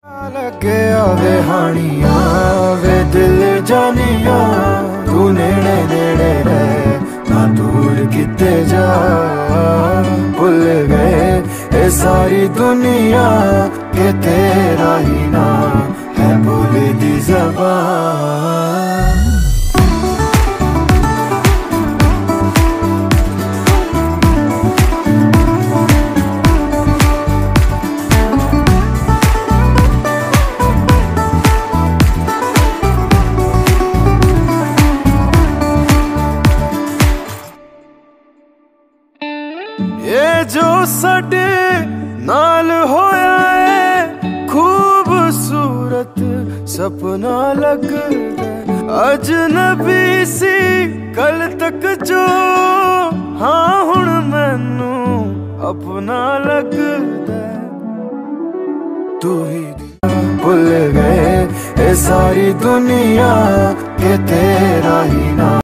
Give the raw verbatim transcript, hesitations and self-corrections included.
लगे आवे हानिया वे दिल जानिया, तू नेड़े नेड़े रहे ना दूर किते जा। भूल गए ये सारी दुनिया के तेरा ही ना है बोले दी ज़बान। ये जो साडे नाल होया है खूबसूरत सपना लगदा, अजनबी सी कल तक जो हाँ हुण मैनू अपना लगदा। तू ही भूल गए ये सारी दुनिया के तेरा ही